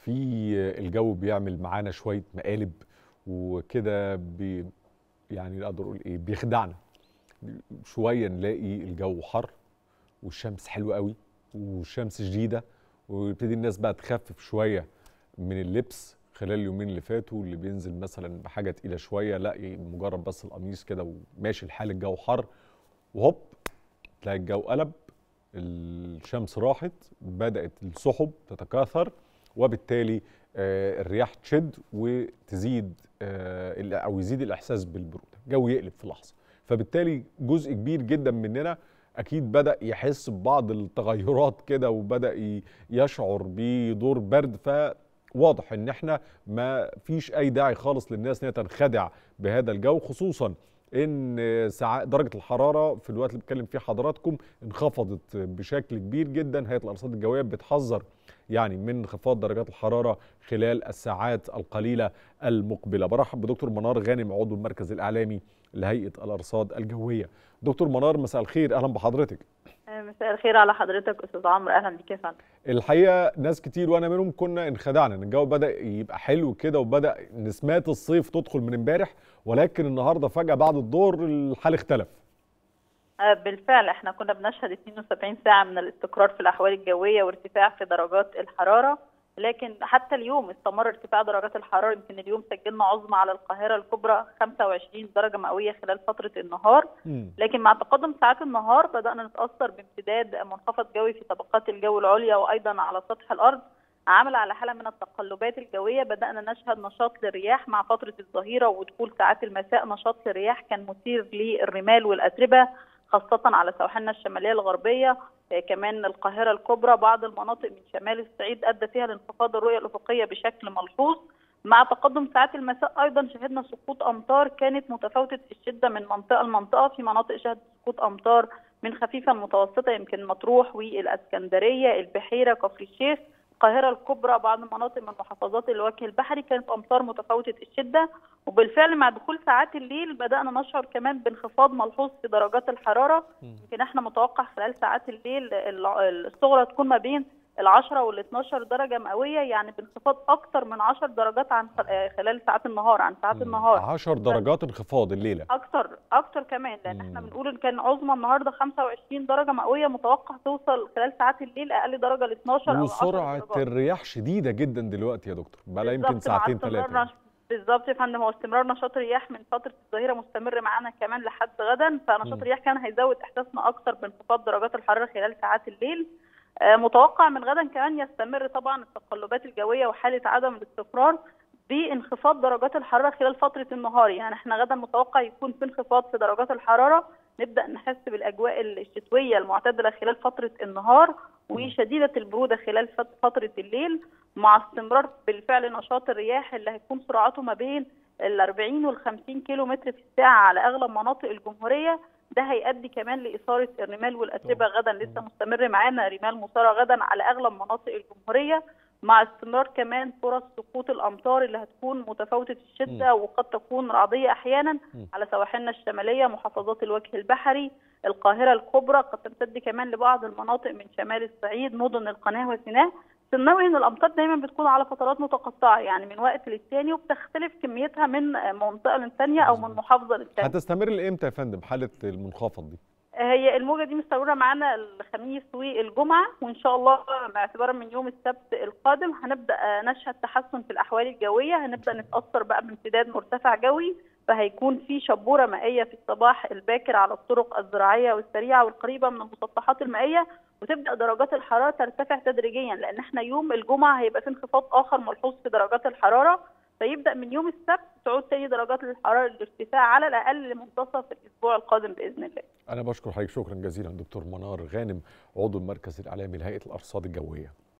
في الجو بيعمل معانا شويه مقالب وكده يعني اقدر اقول ايه، بيخدعنا. شويه نلاقي الجو حر والشمس حلوه قوي والشمس شديده، ويبتدي الناس بقى تخفف شويه من اللبس خلال اليومين اللي فاتوا، اللي بينزل مثلا بحاجه تقيله شويه، لا مجرد بس القميص كده وماشي الحال، الجو حر وهوب تلاقي الجو قلب، الشمس راحت، بدأت السحب تتكاثر، وبالتالي الرياح تشد وتزيد أو يزيد الإحساس بالبرودة، الجو يقلب في لحظة. فبالتالي جزء كبير جدا مننا أكيد بدأ يحس ببعض التغيرات كده، وبدأ يشعر بدور برد. فواضح إن احنا ما فيش أي داعي خالص للناس إن هي تنخدع بهذا الجو، خصوصا ان درجه الحراره في الوقت اللي بتكلم فيه حضراتكم انخفضت بشكل كبير جدا. هيئه الارصاد الجويه بتحذر يعني من انخفاض درجات الحراره خلال الساعات القليله المقبله. برحب بدكتور منار غانم، عضو المركز الاعلامي لهيئه الارصاد الجويه. دكتور منار، مساء الخير، اهلا بحضرتك. مساء الخير على حضرتك استاذ عمرو، اهلا بيك يا فندم. الحقيقه ناس كتير وانا منهم كنا انخدعنا ان الجو بدا يبقى حلو كده، وبدا نسمات الصيف تدخل من امبارح، ولكن النهارده فجاه بعد الظهر الحال اختلف. بالفعل احنا كنا بنشهد 72 ساعه من الاستقرار في الاحوال الجويه وارتفاع في درجات الحراره، لكن حتى اليوم استمر ارتفاع درجات الحراره. يمكن اليوم سجلنا عظمى على القاهره الكبرى 25 درجه مئويه خلال فتره النهار، لكن مع تقدم ساعات النهار بدانا نتاثر بامتداد منخفض جوي في طبقات الجو العليا وايضا على سطح الارض، عمل على حاله من التقلبات الجويه. بدانا نشهد نشاط للرياح مع فتره الظهيره ودخول ساعات المساء. نشاط للرياح كان مثير للرمال والاتربه خاصه على سواحلنا الشماليه الغربيه، كمان القاهره الكبرى، بعض المناطق من شمال الصعيد ادى فيها لانخفاض الرؤيه الافقيه بشكل ملحوظ. مع تقدم ساعات المساء ايضا شهدنا سقوط امطار كانت متفاوته الشده من منطقه لمنطقه. في مناطق شهدت سقوط امطار من خفيفه لمتوسطه، يمكن مطروح والاسكندريه، البحيره، كفر الشيخ، القاهره الكبرى، بعض المناطق من محافظات الوجه البحري كانت امطار متفاوته الشده. وبالفعل مع دخول ساعات الليل بدانا نشعر كمان بانخفاض ملحوظ في درجات الحراره. يمكن احنا متوقع خلال ساعات الليل الصغرى تكون ما بين ال10 وال12 درجه مئويه، يعني بانخفاض اكثر من 10 درجات عن خلال ساعات النهار، عن ساعات النهار 10 درجات انخفاض الليله، اكثر كمان، لان احنا بنقول ان كان عظمى النهارده 25 درجه مئويه، متوقع توصل خلال ساعات الليل اقل درجه ل 12 او 10 وسرعه درجات. الرياح شديده جدا دلوقتي يا دكتور، بقى لها يمكن ساعتين ثلاثه. بالظبط يا فندم، هو استمرار نشاط الرياح من فتره الظهيره مستمر معانا كمان لحد غدا، فنشاط الرياح كان هيزود احساسنا اكثر بانخفاض درجات الحراره خلال ساعات الليل. متوقع من غدا كمان يستمر طبعا التقلبات الجويه وحاله عدم الاستقرار بانخفاض درجات الحراره خلال فتره النهار. يعني احنا غدا متوقع يكون في انخفاض في درجات الحراره، نبدا نحس بالاجواء الشتويه المعتدله خلال فتره النهار وشديده البروده خلال فتره الليل، مع استمرار بالفعل نشاط الرياح اللي هيكون سرعته ما بين ال 40 وال 50 كيلو متر في الساعه على اغلب مناطق الجمهوريه. ده هيؤدي كمان لاثاره الرمال والاتربه غدا، لسه مستمر معانا رمال مثاره غدا على اغلب مناطق الجمهوريه، مع استمرار كمان فرص سقوط الامطار اللي هتكون متفاوته الشده وقد تكون رعديه احيانا على سواحلنا الشماليه، محافظات الوجه البحري، القاهره الكبرى، قد تمتد كمان لبعض المناطق من شمال الصعيد، مدن القناه وسيناء. بننوه ان الامطار دايما بتكون على فترات متقطعه، يعني من وقت للتاني، وبتختلف كميتها من منطقه للثانيه او من محافظه للثانيه. هتستمر لامتى يا فندم حاله المنخفض دي؟ هي الموجه دي مستمره معانا الخميس والجمعه، وان شاء الله اعتبارا من يوم السبت القادم هنبدا نشهد تحسن في الاحوال الجويه، هنبدا نتاثر بقى بامتداد مرتفع جوي، فهيكون في شبوره مائيه في الصباح الباكر على الطرق الزراعيه والسريعه والقريبه من المسطحات المائيه، وتبدا درجات الحراره ترتفع تدريجيا، لان احنا يوم الجمعه هيبقى في انخفاض اخر ملحوظ في درجات الحراره، فيبدا من يوم السبت تعود تاني درجات الحراره للارتفاع على الاقل لمنتصف الاسبوع القادم باذن الله. انا بشكر حضرتك شكرا جزيلا دكتور منار غانم، عضو المركز الاعلامي لهيئه الارصاد الجويه.